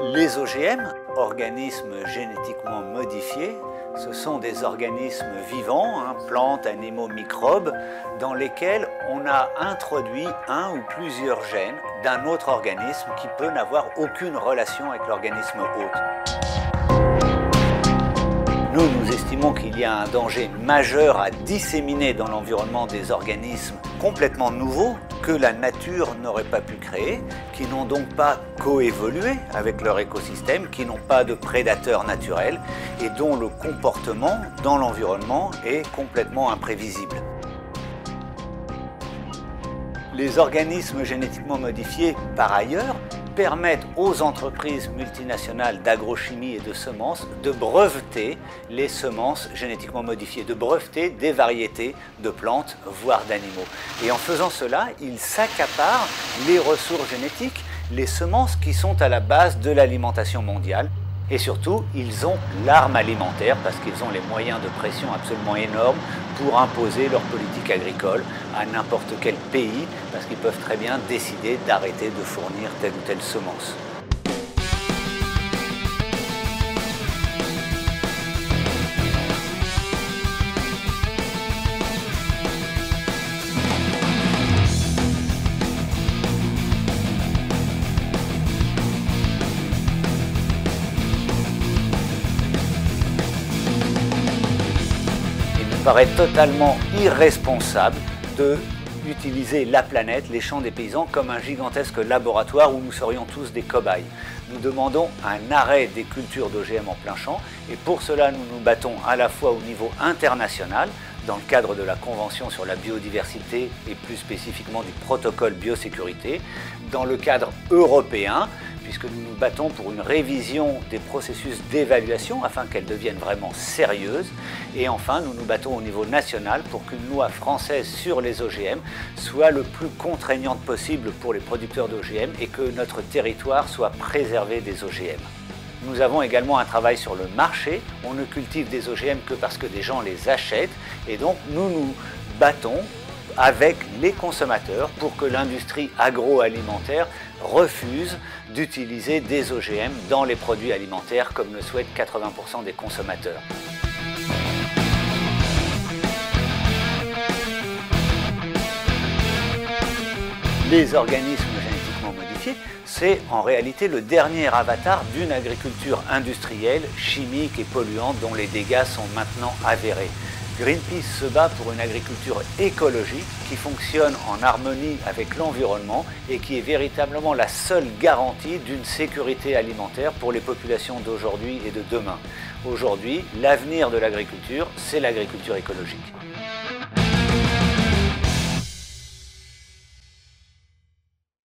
Les OGM, organismes génétiquement modifiés, ce sont des organismes vivants, plantes, animaux, microbes, dans lesquels on a introduit un ou plusieurs gènes d'un autre organisme qui peut n'avoir aucune relation avec l'organisme hôte. Nous estimons qu'il y a un danger majeur à disséminer dans l'environnement des organismes complètement nouveaux que la nature n'aurait pas pu créer, qui n'ont donc pas coévolué avec leur écosystème, qui n'ont pas de prédateurs naturels et dont le comportement dans l'environnement est complètement imprévisible. Les organismes génétiquement modifiés, par ailleurs, permettent aux entreprises multinationales d'agrochimie et de semences de breveter les semences génétiquement modifiées, de breveter des variétés de plantes, voire d'animaux. Et en faisant cela, ils s'accaparent les ressources génétiques, les semences qui sont à la base de l'alimentation mondiale. Et surtout, ils ont l'arme alimentaire parce qu'ils ont les moyens de pression absolument énormes pour imposer leur politique agricole à n'importe quel pays parce qu'ils peuvent très bien décider d'arrêter de fournir telle ou telle semence. Il paraît totalement irresponsable d'utiliser la planète, les champs des paysans, comme un gigantesque laboratoire où nous serions tous des cobayes. Nous demandons un arrêt des cultures d'OGM en plein champ et pour cela nous nous battons à la fois au niveau international, dans le cadre de la Convention sur la biodiversité et plus spécifiquement du protocole biosécurité, dans le cadre européen, puisque nous nous battons pour une révision des processus d'évaluation afin qu'elles deviennent vraiment sérieuses. Et enfin, nous nous battons au niveau national pour qu'une loi française sur les OGM soit le plus contraignante possible pour les producteurs d'OGM et que notre territoire soit préservé des OGM. Nous avons également un travail sur le marché. On ne cultive des OGM que parce que des gens les achètent et donc nous nous battons avec les consommateurs pour que l'industrie agroalimentaire refuse d'utiliser des OGM dans les produits alimentaires comme le souhaitent 80% des consommateurs. Les organismes génétiquement modifiés, c'est en réalité le dernier avatar d'une agriculture industrielle, chimique et polluante dont les dégâts sont maintenant avérés. Greenpeace se bat pour une agriculture écologique qui fonctionne en harmonie avec l'environnement et qui est véritablement la seule garantie d'une sécurité alimentaire pour les populations d'aujourd'hui et de demain. Aujourd'hui, l'avenir de l'agriculture, c'est l'agriculture écologique.